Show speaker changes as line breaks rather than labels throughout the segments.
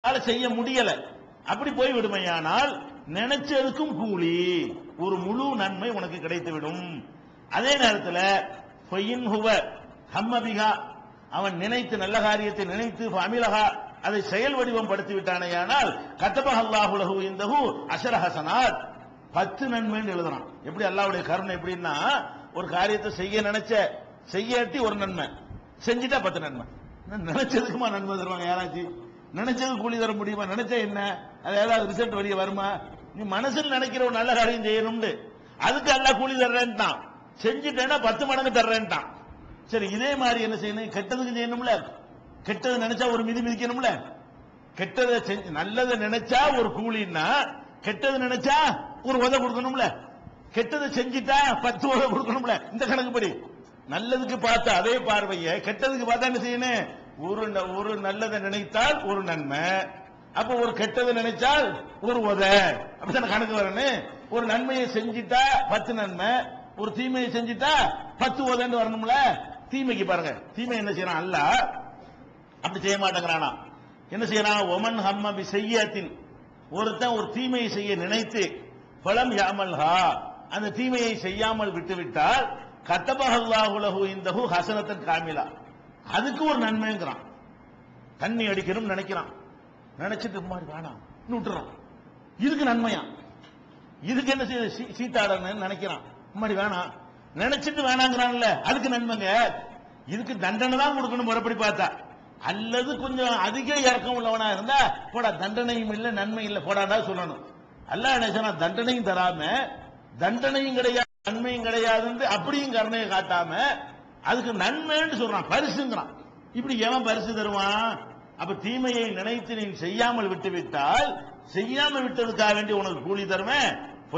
செய்ய முடியல. அப்படி போய் விடுமையானால் நினைச்சதுக்கும் கூலி, ஒரு முழு நன்மை உனக்கு கிடைத்து விடும். அதே நேரத்தில் அவன் நினைத்து நல்ல காரியத்தை நினைத்து அமிலகா அதை செயல் வடிவம் படுத்தி விட்டானேயானால் கத்தபஹ அல்லாஹு லஹு இந்தஹு அஷர ஹஸனாத் 10 நன்மைன்னு எழுதுறான். எப்படி அல்லாஹ்வுடைய கருணை எப்படின்னா, ஒரு காரியத்தை செய்ய நினைச்ச செய்யாட்டி ஒரு நன்மை, செஞ்சிட்டா 10 நன்மை. நினைச்சதுக்குமா நன்மை தருவாங்க யாராச்சும்? நினைச்சது கூலி தர முடியுமா? நினைச்சா என்ன, அது ஏதாவது ரிசல்ட் வெளியே வருமா? நீ மனசில் நினைக்கிற ஒரு நல்ல காரியம் செய்யணும்னு அதுக்கு அல்லாஹ் கூலி தர்றேன்ட்டான், செஞ்சுட்டேன்னா 10 மடங்கு தர்றேன்ட்டான். சரி, இதே மாதிரி என்ன செய்யணும்? கெட்டதுக்கு செய்யணும்ல. கெட்டது நினைச்சா ஒரு மிதி மிதிக்கணும்ல. கெட்டதை நல்லதை நினைச்சா ஒரு கூலின்னா, கெட்டது நினைச்சா ஒரு உதை கொடுக்கணும்ல. கெட்டதை செஞ்சிட்டா 10 உதை கொடுக்கணும்ல. இந்த கணக்குப்படி நல்லதுக்கு பார்த்தா அதே பார்வையை கெட்டதுக்கு பார்த்தா என்ன செய்யணும்? ஒரு நல்லதை நினைத்தால் ஒரு நன்மை, அப்ப ஒரு கெட்டதை நினைச்சால் ஒரு உதை, அப்படித்தான கணக்கு வரணும். ஒரு நன்மையை செஞ்சிட்டா 10 நன்மை, ஒரு தீமையை செஞ்சிட்டா 10 உதைன்னு வரணும்ல. தீமைக்கு பாருங்க, தீமை என்ன செய்யறான் அல்லாஹ்? அப்படி செய்ய மாட்டேங்கிறானா? என்ன செய்யறான்? ஒமன் ஹம்ம பி செய்யத்தின், ஒருத்தன் ஒரு தீமையை செய்ய நினைத்து பலம் யாமல்ஹா, அந்த தீமையை செய்யாமல் விட்டுவிட்டால் கத்தபஹ அல்லாஹு லஹு இந்தஹு ஹஸனத்தன் காமிலா, அதுக்கு ஒரு நன்மைங்கிறான். தண்ணி அடிக்கணும் நினைக்கிறான், நினைச்சிட்டு மாதிரி வேணாம் விட்டுறான், இதுக்கு நன்மையா? இதுக்கு என்ன செய்ய சீட்டாடன்னு நினைக்கிறான், மாதிரி வேணாம் நினைச்சிட்டு வேணாங்கிறான்ல, அதுக்கு நன்மைங்க. இதுக்கு தண்டனை தான் கொடுக்கணும் முறைப்படி பார்த்தா. அல்லது கொஞ்சம் அதிக இறக்கம் உள்ளவனா இருந்தா போடா தண்டனையும் இல்லை நன்மை இல்லை போடாடா சொல்லணும். அல்லாஹ் என்ன சொன்னா, தண்டனையும் தராம தண்டனையும் கிடையாது நன்மையும் கிடையாது அப்படியும் கருணையை காட்டாம அதுக்கு நன்மைன்னு சொல்றான், பரிசுங்கிறான். இப்படி எவன் பரிசு தருவான்? அப்ப தீமையை நினைத்து நீ செய்யாமல் விட்டு விட்டால், செய்யாமல் விட்டதுக்காக வேண்டி உனக்கு கூலி தருவேன்.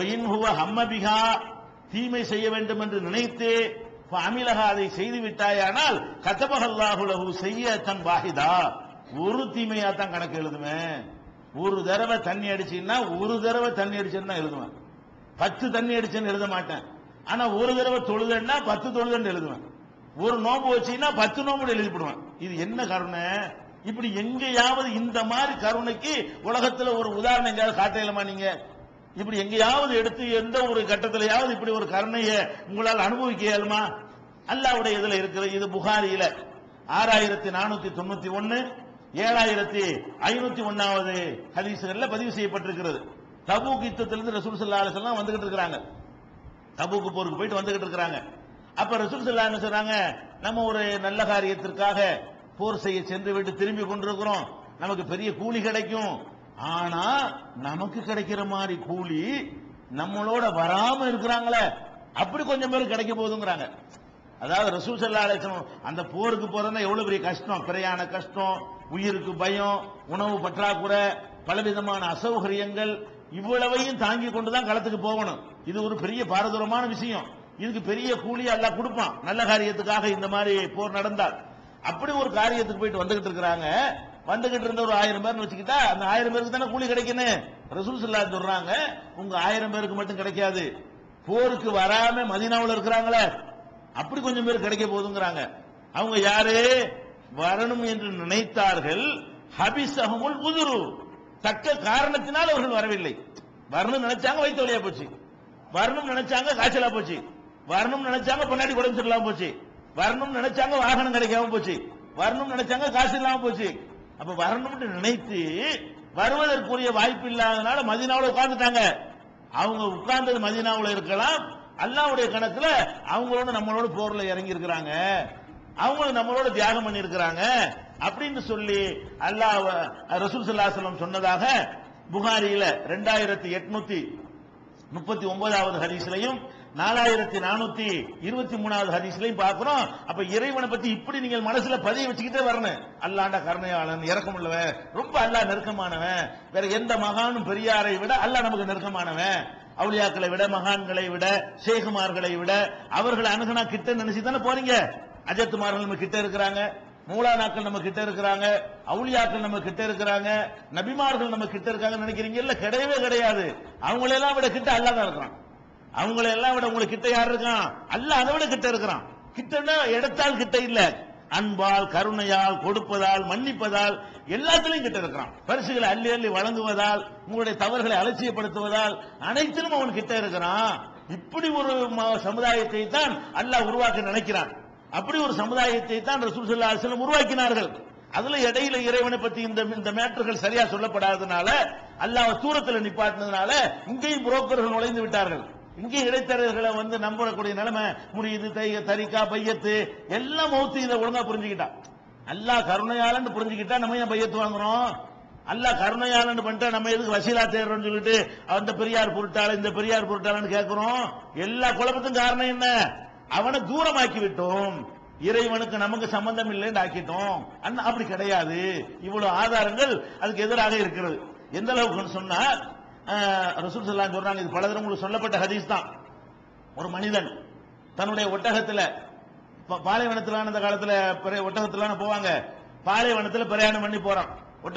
ஹம்மபிகா, தீமை செய்ய வேண்டும் என்று நினைத்து அமிலகா அதை செய்து விட்டாயானால் கத்தபஹ அல்லாஹு லஹு செய்யத்தன் வாஹிதா, ஒரு தீமையா தான் கணக்கு எழுதுவேன். ஒரு தடவை தண்ணி அடிச்சுன்னா ஒரு தடவை தண்ணி அடிச்சுன்னு தான் எழுதுவேன். 10 தண்ணி அடிச்சுன்னு எழுத மாட்டேன். ஆனா ஒரு தடவை தொழுதன்னா 10 தொழுதன்னு எழுதுவேன். ஒரு நோம்பு வச்சீங்கன்னா 10 நோம்பு எழுதிப்படுவேன். இது என்ன கருணை? இப்படி எங்கேயாவது இந்த மாதிரி கருணைக்கு உலகத்தில் ஒரு உதாரணம் எங்கேயாவது காட்டலாமா? நீங்க இப்படி எங்கேயாவது எடுத்து எந்த ஒரு கட்டத்திலேயாவது இப்படி ஒரு கருணையை உங்களால் அனுபவிக்க இயலுமா? அல்லாஹ்வுடைய இதுல இருக்கிற இது புகாரியில 6491 7501வது ஹதீஸ்கள்ல பதிவு செய்யப்பட்டிருக்கிறது. தபூக் யுத்தத்திலிருந்து ரசூல் ஸல்லல்லாஹு அலைஹி வஸல்லம் வந்துகிட்டு இருக்காங்க, தபூக் போருக்கு போயிட்டு வந்துகிட்டு இருக்காங்க. அப்ப ரசூல் ஸல்லல்லாஹு அலைஹி சொல்றாங்க, நம்ம ஒரு நல்ல காரியத்திற்காக போர் செய்ய சென்று விட்டு திரும்பி கொண்டிருக்கிறோம், நமக்கு பெரிய கூலி கிடைக்கும். ஆனா நமக்கு கிடைக்கிற மாதிரி கூலி நம்மளோட வராம இருக்கிறாங்களே அப்படி கொஞ்சம் பேருக்கு கிடைக்க போகுதுங்கிறாங்க. அதாவது ரசூல் ஸல்லல்லாஹு அலைஹி வஸல்லம் அந்த போருக்கு போறதுன்னா எவ்வளவு பெரிய கஷ்டம், பிரயாண கஷ்டம், உயிருக்கு பயம், உணவு பற்றாக்குறை, பலவிதமான அசௌகரியங்கள், இவ்வளவையும் தாங்கி கொண்டுதான் களத்துக்கு போகணும். இது ஒரு பெரிய பாரதூரமான விஷயம். இதுக்கு பெரிய கூலி அல்லாஹ் கொடுப்பான் நல்ல காரியத்துக்காக இந்த மாதிரி போர் நடந்தால். அப்படி ஒரு காரியத்துக்கு போயிட்டு வந்துகிட்டு இருக்கிறாங்க. வந்துகிட்டு இருந்த ஒரு 1000 பேர் வச்சுக்கிட்டா அந்த 1000 பேருக்கு தானே கூலி கிடைக்கணும். ரசூல் ஸல்லல்லாஹு அலைஹி சொல்றாங்க, உங்க 1000 பேருக்கு மட்டும் கிடைக்காது, போருக்கு வராம மதீனாவுல இருக்கிறாங்களே அப்படி கொஞ்சம் பேர் கிடைக்க போகுதுங்கிறாங்க. அவங்க யாரு? வரணும் என்று நினைத்தார்கள், ஹபிஸஹுமுல் உதுரு, தக்க காரணத்தினால் அவர்கள் வரவில்லை. வரணும் நினைச்சாங்க வயிற்று வலியா போச்சு, வரணும் நினைச்சாங்க காய்ச்சலா போச்சு, வரணும் நினைச்சாங்க பொன்னாடி உடம்பு சரியில்லாம போச்சு, வரணும் நினைச்சாங்க வாகனம் கிடைக்காம போச்சு, வரணும் நினைச்சாங்க காசு இல்லாம போச்சு. அப்ப வரணும்னு நினைத்து வருவதற்குரிய வாய்ப்பு இல்லாதனால மதீனாவுல உட்கார்ந்துட்டாங்க. அவங்க உட்கார்ந்தது மதீனாவுல இருக்கலாம், அல்லாஹ்வுடைய கணக்குல அவங்களோட நம்மளோட போர்ல இறங்கி இருக்கிறாங்க, அவங்களும் நம்மளோட தியாகம் பண்ணி இருக்கிறாங்க அப்படின்னு சொல்லி அல்லாஹ் ரசூல் ஸல்லல்லாஹு அலைஹி வஸல்லம் சொன்னதாக புகாரியில 2839வது ஹதீஸ்லயும் 4423வது ஹதீஸ்லயும் பார்க்கிறோம். அப்ப இறைவனை பத்தி இப்படி நீங்கள் மனசுல பதிய வச்சுக்கிட்டே வரணும். அல்லாஹ்ட கருணையாளன், இரக்கமுள்ளவன், ரொம்ப அல்லாஹ் நெருக்கமானவன். வேற எந்த மகானும் பெரியாரை விட அல்லாஹ் நமக்கு நெருக்கமானவன். அவுலியாக்களை விட, மகான்களை விட, ஷேகுமார்களை விட அவர்களை அணுகுனா கிட்ட நினைச்சு தானே போறீங்க. அஜத்துமார்கள் நம்ம கிட்ட இருக்கிறாங்க, மூலானாக்கள் நம்ம கிட்ட இருக்கிறாங்க, அவுலியாக்கள் நம்ம கிட்ட இருக்கிறாங்க, நபிமார்கள் நம்ம கிட்ட இருக்காங்க நினைக்கிறீங்க? இல்ல, கிடையவே கிடையாது. அவங்களெல்லாம் விட கிட்ட அல்லாஹ் தான் இருக்கிறான். அவங்களெல்லாம் விட உங்களுக்கு கிட்ட யார் இருக்கான்? அல்லாஹ் அதை விட கிட்ட இருக்கிறான். கிட்டன்னா எடுத்தால் கிட்ட இல்ல, அன்பால், கருணையால், கொடுப்பதால், மன்னிப்பதால் எல்லாத்திலையும் கிட்ட இருக்கிறான். பரிசுகளை அள்ளி அள்ளி வழங்குவதால், உங்களுடைய தவறுகளை அலட்சியப்படுத்துவதால் அனைத்திலும் அவன் கிட்ட இருக்கிறான். இப்படி ஒரு சமுதாயத்தை தான் அல்லாஹ் உருவாக்க நினைக்கிறான். அப்படி ஒரு சமுதாயத்தை தான் ரசூல் ஸல்லல்லாஹு அலைஹி வஸல்லம் உருவாக்கினார்கள். அதுல இடையில இறைவனை பத்தி இந்த மேட்டர்கள் சரியா சொல்லப்படாததுனால, அல்லாஹ் தூரத்தில் நிப்பாட்டினதுனால இங்கேயும் புரோக்கர்கள் நுழைந்து விட்டார்கள். இங்கே இடைத்தரகர்களை நம்பக்கூடிய நிலைமை, முறியுது, தரிக்கா, பையத்து எல்லாம் மௌத்து. இதை ஒழுங்கா புரிஞ்சுக்கிட்டா, அல்லாஹ் கருணையாளன்னு புரிஞ்சுக்கிட்டா நம்ம ஏன் பையத்து வாங்குறோம்? அல்லாஹ் கருணையாளன்னு பண்ணிட்டா நம்ம எதுக்கு வசீலா தேடுறோம்னு சொல்லிட்டு அந்த பெரியார் பொருட்டாள இந்த பெரியார் பொருட்டாளன்னு கேட்கிறோம்? எல்லா குழப்பத்துக்கும் காரணம் என்ன? அவனை தூரமாக்கி விட்டோம், இறைவனுக்கு நமக்கு சம்பந்தம் இல்லைன்னு ஆக்கிட்டோம். அப்படி கிடையாது. இவ்வளவு ஆதாரங்கள் அதுக்கு எதிராக இருக்கிறது. எந்த அளவுக்கு சொன்னா, ரசூல் ஸல்லல்லாஹு அலைஹி சொல்றாங்க, இது பல தடவை உங்களுக்கு சொல்லப்பட்ட ஹதீஸ் தான். ஒரு மனிதன் தன்னுடைய ஒட்டகத்துல, பாலைவனத்துல அந்த காலத்துல ஒட்டகத்துல போவாங்க, பாலைவனத்துல பிரயாணம் பண்ணி போறான்.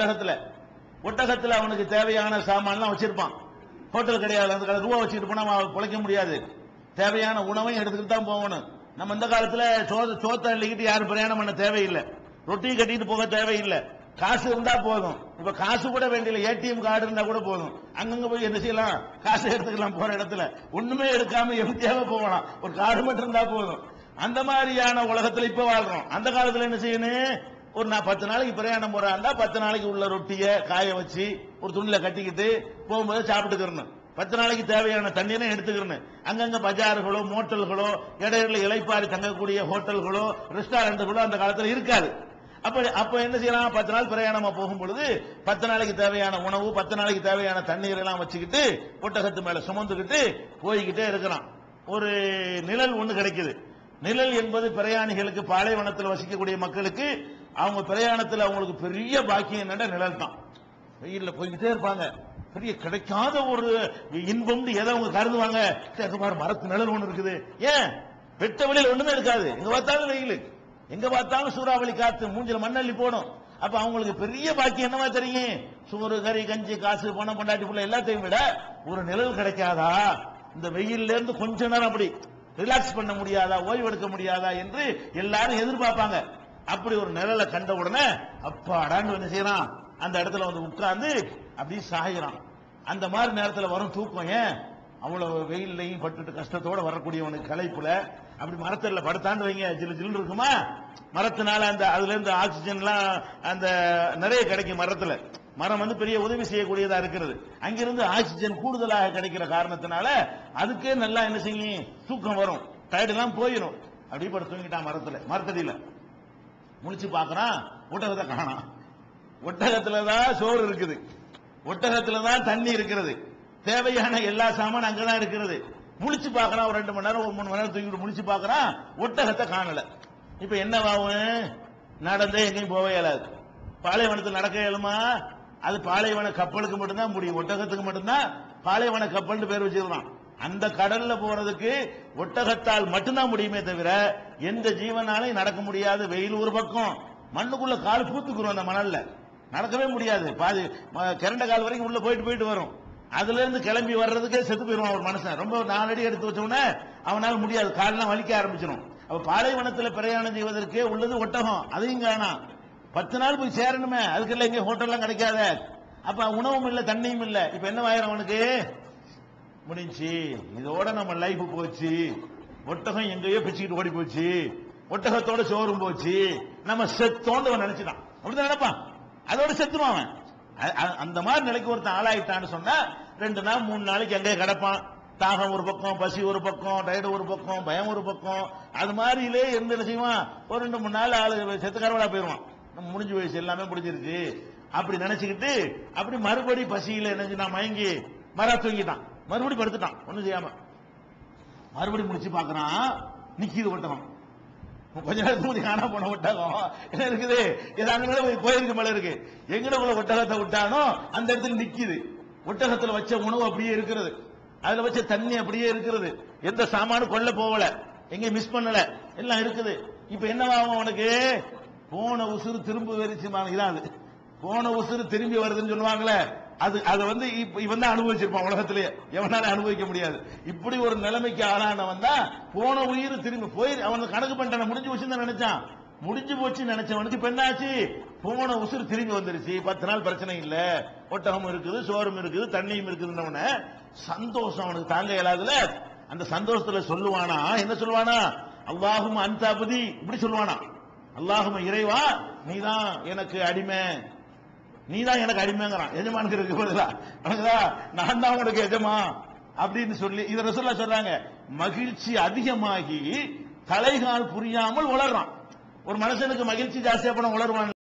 ஒட்டகத்துல அவனுக்கு தேவையான சாமான்லாம் வச்சிருப்பான். ஹோட்டல் கிடையாது, அந்த காலத்துல ரூபா வச்சுட்டு போனா பிழைக்க முடியாது. தேவையான உணவையும் எடுத்துக்கிட்டு தான் போகணும். நம்ம இந்த காலத்துல சோத்தை அள்ளிக்கிட்டு யாரும் பிரயாணம் பண்ண தேவையில்லை, ரொட்டி கட்டிட்டு போக தேவையில்லை, காசு இருந்தா போதும். இப்ப காசு கூட வேண்டிய ஏடிஎம் கார்டு இருந்தா கூட போதும். அங்கங்க போய் என்ன செய்யலாம், காசு எடுத்துக்கலாம். போற இடத்துல ஒண்ணுமே எடுக்காம எம்டியாவே போகலாம், ஒரு கார்டு மட்டும் இருந்தா போதும். அந்த மாதிரியான உலகத்துல இப்ப வாழ்றோம். அந்த காலத்துல என்ன செய்யணும், ஒரு 10 நாளைக்கு பிரயாணம் போறாண்டா 10 நாளைக்கு உள்ள ரொட்டிய காய வச்சு ஒரு துணில கட்டிக்கிட்டு போகும்போது சாப்பிட்டுக்கிறணும். 10 நாளைக்கு தேவையான தண்ணீரை எடுத்துக்கிறணும். அங்கங்க பஜார்களோ, மோட்டல்களோ, இடையில இளைப்பாரி தங்கக்கூடிய ஹோட்டல்களோ, ரெஸ்டாரண்ட்களோ அந்த காலத்துல இருக்காது. அப்ப என்ன செய்யலாம், 10 நாள் பிரயாணமா போகும் பொழுது 10 நாளைக்கு தேவையான உணவு, 10 நாளைக்கு தேவையான தண்ணீர் எல்லாம் வச்சுக்கிட்டு ஒட்டகத்து மேல சுமந்துக்கிட்டு போய்கிட்டே இருக்கிறான். ஒரு நிழல் ஒண்ணு கிடைக்குது. நிழல் என்பது பிரயாணிகளுக்கு, பாலைவனத்தில் வசிக்கக்கூடிய மக்களுக்கு, அவங்க பிரயாணத்தில் அவங்களுக்கு பெரிய பாக்கியம் என்னன்னா நிழல் தான். வெயில்ல போய்கிட்டே இருப்பாங்க, பெரிய கிடைக்காத ஒரு இன்பம் எதை அவங்க கருதுவாங்க. மரத்து நிழல் ஒண்ணு இருக்குது. ஏன் வெட்ட வெளியில் ஒண்ணுமே இருக்காது, எங்க பார்த்தாலும் வெயில், எங்க பார்த்தாலும் சூறாவளி காத்து, மூஞ்சில மண்ணள்ளி போடும். அப்ப அவங்களுக்கு பெரிய பாக்கியம் என்னவா தெரியும், சோறு, கறி, கஞ்சி, காசு, பணம், பொண்டாட்டி புள்ள எல்லாத்தையும் விட ஒரு நிழல் கிடைக்காதா? இந்த வெயில்ல இருந்து கொஞ்ச நேரம் அப்படி ரிலாக்ஸ் பண்ண முடியாதா, ஓய்வு எடுக்க முடியாதா என்று எல்லாரும் எதிர்பார்ப்பாங்க. அப்படி ஒரு நிழலை கண்ட உடனே அப்பாடான்னு என்ன செய்யறான், அந்த இடத்துல உட்கார்ந்து அப்படி சாயிறான். அந்த மாதிரி நேரத்தில் வரும் தூக்கம். ஏன், அவ்வளவு வெயிலையும் பட்டுட்டு கஷ்டத்தோட வரக்கூடியவனுக்கு களைப்புல அப்படி மரத்துல படுத்தாண்டு வைங்க, ஜில்லு ஜில்லு இருக்குமா, மரத்தினால அந்த அதுல இருந்து ஆக்சிஜன்லாம் அந்த நிறைய கிடைக்கும். மரத்துல மரம் பெரிய உதவி செய்யக்கூடியதா இருக்கிறது. அங்கிருந்து ஆக்சிஜன் கூடுதலாக கிடைக்கிற காரணத்தினால அதுக்கே நல்லா என்ன செய்யும், தூக்கம் வரும், டயர்ட் எல்லாம் போயிடும். அப்படி படுத்து தூங்கிட்டான் மரத்தடியில. முழிச்சு பாக்குறான், ஒட்டகத்தை காணாம். ஒட்டகத்துலதான் சோறு இருக்குது, ஒட்டகத்துலதான் தண்ணி இருக்கிறது, தேவையான எல்லா சாமான் அங்கதான் இருக்கிறது. முழிச்சு பாக்குறான், ஒரு 2 மணி நேரம், ஒரு 3 மணி நேரம் தூங்கிட்டு முழிச்சு பாக்குறான், ஒட்டகத்தை காணல. இப்ப என்னவாகும், நடந்தே எங்கேயும் போவே இயலாது. பாலைவனத்தில் நடக்க இயலுமா? அது பாலைவன கப்பலுக்கு மட்டும்தான் முடியும், ஒட்டகத்துக்கு மட்டும்தான் பாலைவன கப்பல் பேர் வச்சிருக்கான். அந்த கடல்ல போறதுக்கு ஒட்டகத்தால் மட்டும்தான் முடியுமே தவிர எந்த ஜீவனாலையும் நடக்க முடியாது. வெயில் ஒரு பக்கம், மண்ணுக்குள்ள கால் பூத்துக்குறோம், அந்த மணல்ல நடக்கவே முடியாது. பாதி கரண்ட கால் வரைக்கும் உள்ள போயிட்டு வரும். அதுல இருந்து கிளம்பி வர்றதுக்கே செத்து போயிருவான் ஒரு மனுஷன். ரொம்ப 4 அடி எடுத்து வச்சோன்னே அவனால முடியாது, கால்லாம் வலிக்க ஆரம்பிச்சிடும். அப்ப பாலைவனத்தில் பிரயாணம் செய்வதற்கே உள்ளது ஒட்டகம், அதையும் காணாம். 10 நாள் போய் சேரணுமே, அதுக்கெல்லாம் எங்க ஹோட்டல்லாம் கிடைக்காத. அப்ப உணவும் இல்ல, தண்ணியும் இல்ல. இப்ப என்ன ஆயிரம் அவனுக்கு, முடிஞ்சு இதோட நம்ம லைஃப் போச்சு, ஒட்டகம் எங்கேயோ பிச்சுக்கிட்டு ஓடி போச்சு, ஒட்டகத்தோட சோறும் போச்சு, நம்ம செத்தோன்னு நினைச்சுட்டான். அப்படிதான் நினைப்பான், அதோட செத்துருவான். அந்த மாதிரி நிலைக்கு ஒருத்தன் ஆளாயிட்டான்னு சொன்னா 2 நாள் 3 நாளைக்கு எங்கே கிடப்பான். தாகம் ஒரு பக்கம், பசி ஒரு பக்கம், டயர்டு ஒரு பக்கம், பயம் ஒரு பக்கம். அது மாதிரிலே இருந்து என்ன செய்வான், ஒரு 2-3 நாள் ஆளு செத்து கரவலா போயிருவான். நம்ம முடிஞ்சு போயிடுச்சு, எல்லாமே முடிஞ்சிருச்சு அப்படி நினைச்சுக்கிட்டு அப்படி மறுபடி பசியில என்ன மயங்கி தூங்கிட்டான். மறுபடி படுத்துட்டான், ஒண்ணும் செய்யாம. மறுபடி முடிச்சு பாக்குறான், நிக்கிது ஒட்டகம். கொஞ்ச நேரத்துக்கு முன்னாடி காணா போன ஒட்டகம் என்ன இருக்குது, ஏதாவது கோயிலுக்கு மேல இருக்கு, எங்கட ஒட்டகத்தை விட்டானோ அந்த இடத்துல நிக்குது. ஒட்டகத்துல வச்ச உணவு அப்படியே இருக்கிறது, அதுல வச்ச தண்ணி அப்படியே இருக்கிறது, எந்த சாமானும் கொள்ள போகல, எங்கேயும் மிஸ் பண்ணல, எல்லாம் இருக்குது. இப்ப என்னவாகும் அவனுக்கு, போன உசுறு திரும்ப வெறிச்சுமானது, போன உசுறு திரும்பி வருதுன்னு சொல்லுவாங்களே, அதை இவன் தான் அனுபவிச்சிருப்பான். உலகத்திலேயே எவனால அனுபவிக்க முடியாது. இப்படி ஒரு நிலைமைக்கு ஆளானவன் தான் போன உயிர் திரும்பி போய் அவனுக்கு கணக்கு பண்ணிட்டான, முடிஞ்சு வச்சு தான் நினைச்சான். முடிஞ்சு போச்சு நினைச்சவனுக்கு பெண்ணாச்சு போன உசுறு திரும்பி வந்துருச்சு. 10 நாள் பிரச்சனை இல்ல, ஒட்டகம் இருக்குது, சோறும் இருக்குது, தண்ணியும் இருக்குதுன்னவன சந்தோஷம் அவனுக்கு தாங்க இயலாதுல. அந்த சந்தோஷத்துல சொல்லுவானா, என்ன சொல்லுவானா, அல்லாஹும்ம அன்த அப்தி, இப்படி சொல்லுவானா, அல்லாஹும்ம இறைவா நீதான் எனக்கு அடிமை, நீதான் எனக்கு அடிமைங்கிறான். எஜமானுக்கு இருக்கு பதிலா, நான் தான் உனக்கு எஜமா அப்படின்னு சொல்லி இத ரசூலுல்லாஹ் சொல்றாங்க. மகிழ்ச்சி அதிகமாகி தலைகால் புரியாமல் உளறான். ஒரு மனுஷனுக்கு மகிழ்ச்சி ஜாஸ்தியா போன உளருவான்.